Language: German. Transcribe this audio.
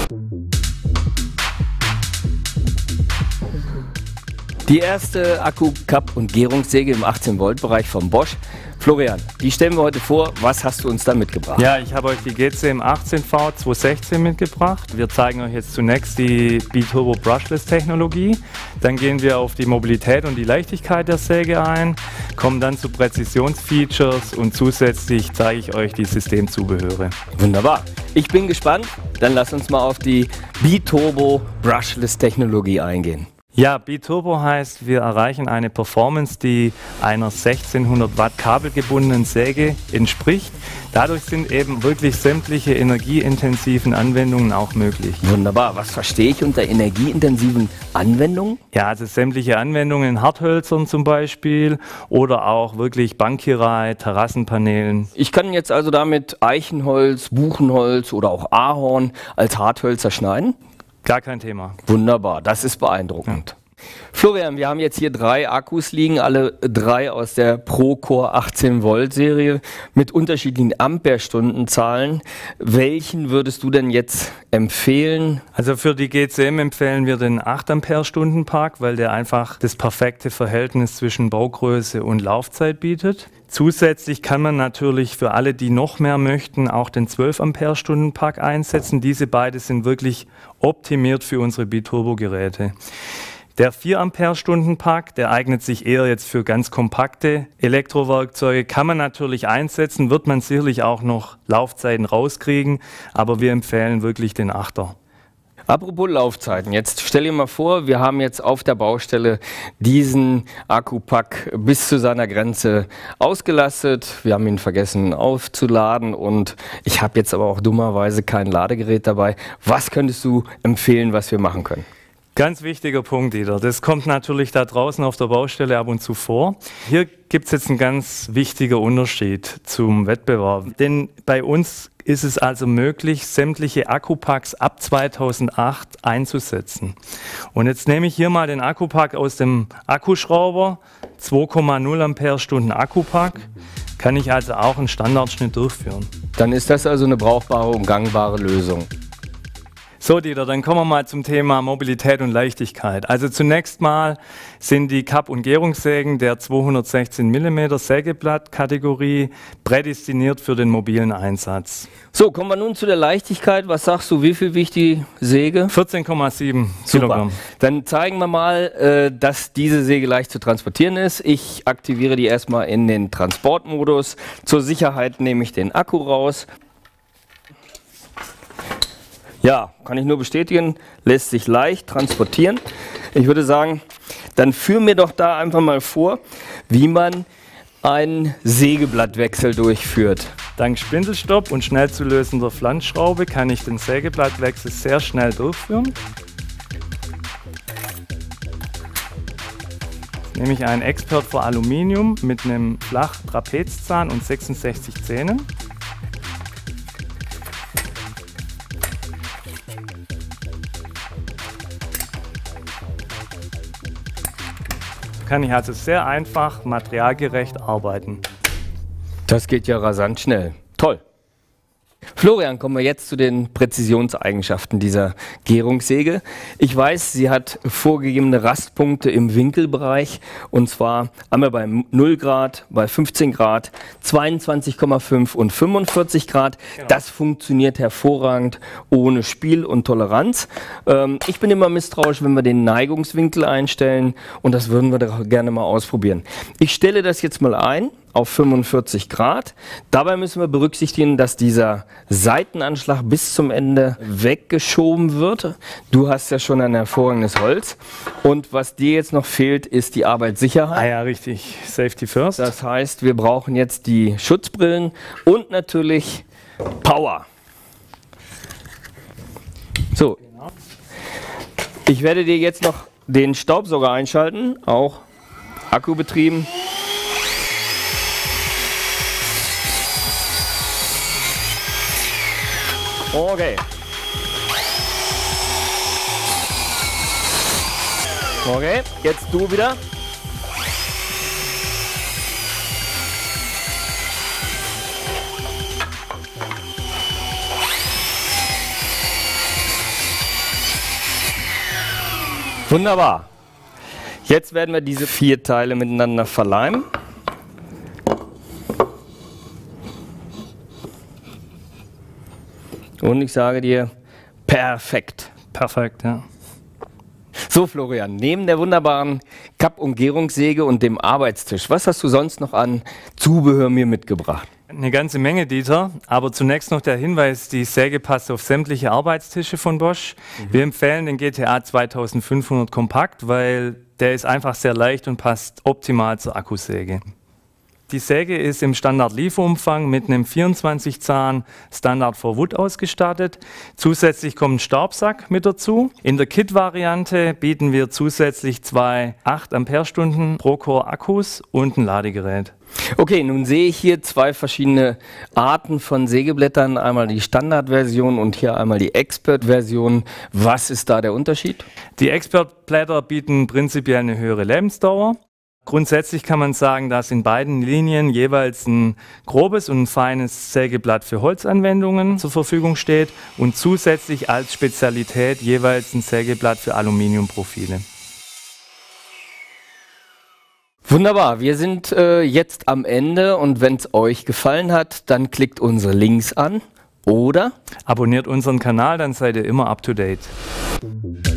Die erste Akku-, Kapp- und Gärungssäge im 18-Volt-Bereich von Bosch. Florian, die stellen wir heute vor. Was hast du uns da mitgebracht? Ja, ich habe euch die GCM 18V 216 mitgebracht. Wir zeigen euch jetzt zunächst die B-Turbo Brushless Technologie. Dann gehen wir auf die Mobilität und die Leichtigkeit der Säge ein, kommen dann zu Präzisionsfeatures und zusätzlich zeige ich euch die Systemzubehöre. Wunderbar. Ich bin gespannt. Dann lass uns mal auf die B-Turbo Brushless Technologie eingehen. Ja, B-Turbo heißt, wir erreichen eine Performance, die einer 1600 Watt kabelgebundenen Säge entspricht. Dadurch sind eben wirklich sämtliche energieintensiven Anwendungen auch möglich. Wunderbar. Was verstehe ich unter energieintensiven Anwendungen? Ja, also sämtliche Anwendungen in Harthölzern zum Beispiel oder auch wirklich Bankierei, Terrassenpanelen. Ich kann jetzt also damit Eichenholz, Buchenholz oder auch Ahorn als Harthölzer schneiden? Gar kein Thema. Wunderbar, das ist beeindruckend. Florian, wir haben jetzt hier 3 Akkus liegen, alle 3 aus der Procore 18 Volt Serie mit unterschiedlichen Amperestundenzahlen. Welchen würdest du denn jetzt empfehlen? Also für die GCM empfehlen wir den 8 Ampere-Stunden Park, weil der einfach das perfekte Verhältnis zwischen Baugröße und Laufzeit bietet. Zusätzlich kann man natürlich für alle, die noch mehr möchten, auch den 12 Ampere-Stunden Park einsetzen. Diese beiden sind wirklich optimiert für unsere B-Turbo-Geräte. Der 4 Ampere-Stunden Park, der eignet sich eher jetzt für ganz kompakte Elektrowerkzeuge, kann man natürlich einsetzen, wird man sicherlich auch noch Laufzeiten rauskriegen, aber wir empfehlen wirklich den 8er. Apropos Laufzeiten, jetzt stell dir mal vor, wir haben jetzt auf der Baustelle diesen Akkupack bis zu seiner Grenze ausgelastet. Wir haben ihn vergessen aufzuladen und ich habe jetzt aber auch dummerweise kein Ladegerät dabei. Was könntest du empfehlen, was wir machen können? Ganz wichtiger Punkt, Dieter. Das kommt natürlich da draußen auf der Baustelle ab und zu vor. Hier gibt es jetzt einen ganz wichtigen Unterschied zum Wettbewerb. Denn bei uns ist es also möglich, sämtliche Akkupacks ab 2008 einzusetzen. Und jetzt nehme ich hier mal den Akkupack aus dem Akkuschrauber, 2,0 Ampere-Stunden Akkupack. Kann ich also auch einen Standardschnitt durchführen. Dann ist das also eine brauchbare und gangbare Lösung. So Dieter, dann kommen wir mal zum Thema Mobilität und Leichtigkeit. Also zunächst mal sind die Kapp- und Gärungssägen der 216 mm Sägeblatt-Kategorie prädestiniert für den mobilen Einsatz. So, kommen wir nun zu der Leichtigkeit. Was sagst du, wie viel wiegt die Säge? 14,7 Kilogramm. Dann zeigen wir mal, dass diese Säge leicht zu transportieren ist. Ich aktiviere die erstmal in den Transportmodus. Zur Sicherheit nehme ich den Akku raus. Ja, kann ich nur bestätigen, lässt sich leicht transportieren. Ich würde sagen, dann führ mir doch da einfach mal vor, wie man einen Sägeblattwechsel durchführt. Dank Spindelstopp und schnell zu lösender Flanschschraube kann ich den Sägeblattwechsel sehr schnell durchführen. Jetzt nehme ich einen Expert für Aluminium mit einem Flach-Trapezzahn und 66 Zähnen. Kann ich also sehr einfach materialgerecht arbeiten. Das geht ja rasant schnell. Toll. Florian, kommen wir jetzt zu den Präzisionseigenschaften dieser Gärungssäge. Ich weiß, sie hat vorgegebene Rastpunkte im Winkelbereich und zwar einmal bei 0 Grad, bei 15 Grad, 22,5 und 45 Grad. Genau. Das funktioniert hervorragend ohne Spiel und Toleranz. Ich bin immer misstrauisch, wenn wir den Neigungswinkel einstellen und das würden wir doch gerne mal ausprobieren. Ich stelle das jetzt mal ein auf 45 Grad. Dabei müssen wir berücksichtigen, dass dieser Seitenanschlag bis zum Ende weggeschoben wird. Du hast ja schon ein hervorragendes Holz. Und was dir jetzt noch fehlt, ist die Arbeitssicherheit. Ah ja, richtig. Safety first. Das heißt, wir brauchen jetzt die Schutzbrillen und natürlich Power. So. Ich werde dir jetzt noch den Staubsauger einschalten, auch akkubetrieben. Okay. Okay, jetzt du wieder. Wunderbar. Jetzt werden wir diese 4 Teile miteinander verleimen. Und ich sage dir, perfekt. Perfekt, ja. So Florian, neben der wunderbaren Kapp-Umgehungssäge und dem Arbeitstisch, was hast du sonst noch an Zubehör mir mitgebracht? Eine ganze Menge, Dieter, aber zunächst noch der Hinweis, die Säge passt auf sämtliche Arbeitstische von Bosch. Wir empfehlen den GTA 2500 Kompakt, weil der ist einfach sehr leicht und passt optimal zur Akkusäge. Die Säge ist im Standard-Lieferumfang mit einem 24-Zahn Standard for Wood ausgestattet. Zusätzlich kommt ein Staubsack mit dazu. In der Kit-Variante bieten wir zusätzlich 2 8 Ampere-Stunden Procore-Akkus und ein Ladegerät. Okay, nun sehe ich hier 2 verschiedene Arten von Sägeblättern. Einmal die Standardversion und hier einmal die Expert-Version. Was ist da der Unterschied? Die Expert-Blätter bieten prinzipiell eine höhere Lebensdauer. Grundsätzlich kann man sagen, dass in beiden Linien jeweils ein grobes und ein feines Sägeblatt für Holzanwendungen zur Verfügung steht und zusätzlich als Spezialität jeweils ein Sägeblatt für Aluminiumprofile. Wunderbar, wir sind jetzt am Ende und wenn es euch gefallen hat, dann klickt unsere Links an oder Abonniert unseren Kanal, dann seid ihr immer up to date.